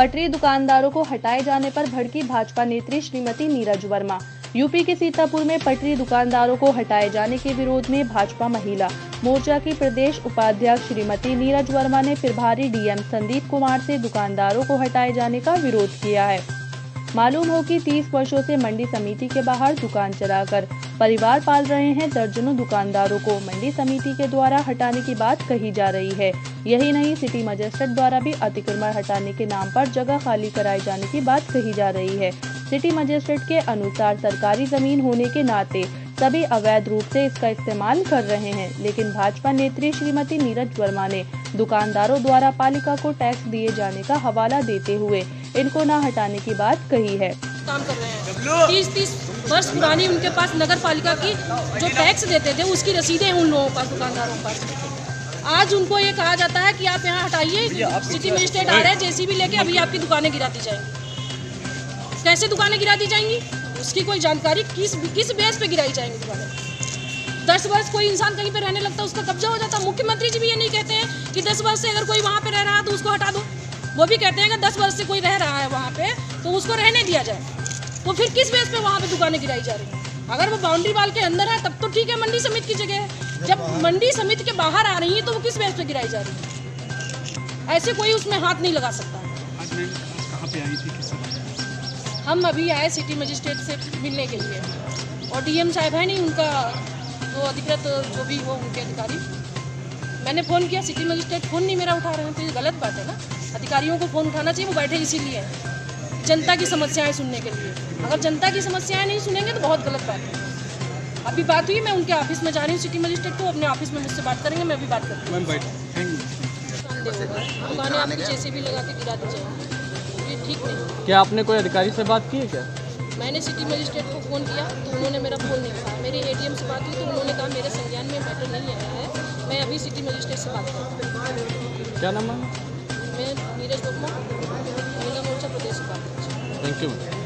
पटरी दुकानदारों को हटाए जाने पर भड़की भाजपा नेत्री श्रीमती नीरज वर्मा। यूपी के सीतापुर में पटरी दुकानदारों को हटाए जाने के विरोध में भाजपा महिला मोर्चा की प्रदेश उपाध्यक्ष श्रीमती नीरज वर्मा ने प्रभारी डीएम संदीप कुमार से दुकानदारों को हटाए जाने का विरोध किया है। मालूम हो कि 30 वर्षों से मंडी समिति के बाहर दुकान चलाकर परिवार पाल रहे हैं दर्जनों दुकानदारों को मंडी समिति के द्वारा हटाने की बात कही जा रही है। यही नहीं, सिटी मजिस्ट्रेट द्वारा भी अतिक्रमण हटाने के नाम पर जगह खाली कराए जाने की बात कही जा रही है। सिटी मजिस्ट्रेट के अनुसार सरकारी जमीन होने के नाते सभी अवैध रूप से इसका इस्तेमाल कर रहे हैं, लेकिन भाजपा नेत्री श्रीमती नीरज वर्मा ने दुकानदारों द्वारा पालिका को टैक्स दिए जाने का हवाला देते हुए इनको न हटाने की बात कही है। काम कर रहे हैं 30 वर्ष पुरानी उनके पास नगर पालिका की जो टैक्स देते थे उसकी रसीदें हैं उन लोगों के पास, दुकानदारों के पास। आज उनको ये कहा जाता है कि आप यहाँ हटाइए, सिटी मजिस्ट्रेट आ रहे हैं जेसीबी लेके, अभी आपकी दुकानें गिरा दी जाएंगी। कैसे दुकानें गिरा दी जाएंगी उसकी कोई जानकारी, किस बेस पे गिराई जाएंगी दुकानें। 10 वर्ष कोई इंसान कहीं पे रहने लगता है उसका कब्जा हो जाता है। मुख्यमंत्री जी भी ये नहीं कहते हैं कि 10 वर्ष से अगर कोई वहाँ पे रह रहा है तो उसको हटा दो। वो भी कहते हैं कि 10 वर्ष से कोई रह रहा है वहाँ पे तो उसको रहने दिया जाए। तो फिर किस बेस पे वहाँ पे दुकानें गिराई जा रही हैं? अगर वो बाउंड्री वाल के अंदर है तब तो ठीक है, मंडी समिति की जगह है। जब मंडी समिति के बाहर आ रही है तो वो किस बेस पे गिराई जा रही है? ऐसे कोई उसमें हाथ नहीं लगा सकता। आज मैं कहाँ पे आई थी, किससे? हम अभी आए सिटी मजिस्ट्रेट से मिलने के लिए, और डीएम साहब है नहीं, उनका जो अधिकृत जो भी हो उनके अधिकारी, मैंने फ़ोन किया, सिटी मजिस्ट्रेट फ़ोन नहीं मेरा उठा रहे हैं, तो ये गलत बात है ना। अधिकारियों को फ़ोन उठाना चाहिए, वो बैठे इसीलिए जनता की समस्याएं सुनने के लिए। अगर जनता की समस्याएं नहीं सुनेंगे तो बहुत गलत बात है। अभी बात हुई, मैं उनके ऑफिस में जा रही हूँ, सिटी मजिस्ट्रेट को अपने ऑफिस में मुझसे बात करेंगे, मैं अभी बात करती हूँ। दुकानें आपकी जेसीबी लगा के गिरा दी जाएंगी, ये ठीक नहीं। क्या आपने कोई अधिकारी से बात की है क्या? मैंने सिटी मजिस्ट्रेट को फ़ोन किया तो उन्होंने मेरा फ़ोन नहीं उठाया। मेरे एडीएम से बात हुई तो उन्होंने कहा मेरे संज्ञान में मैटर नहीं आया है, मैं अभी सिटी मजिस्ट्रेट से बात करूँ। क्या नाम है? मैं नीरज वर्मा, महिला मोर्चा प्रदेश उपाध्यक्ष। Thank you.